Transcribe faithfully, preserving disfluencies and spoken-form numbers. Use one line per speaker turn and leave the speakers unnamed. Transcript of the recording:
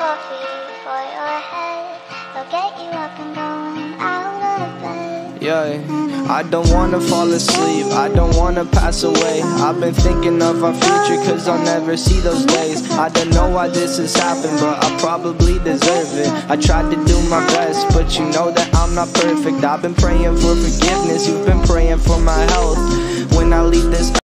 coffee for your head. They'll get you up and going out of bed.
Yeah, I don't wanna fall asleep, I don't wanna pass away. I've been thinking of our future, cause I'll never see those days. I don't know why this has happened, but I probably deserve it. I tried to do my best, but you know that I'm not perfect. I've been praying for forgiveness, you've been praying for my health. When I leave this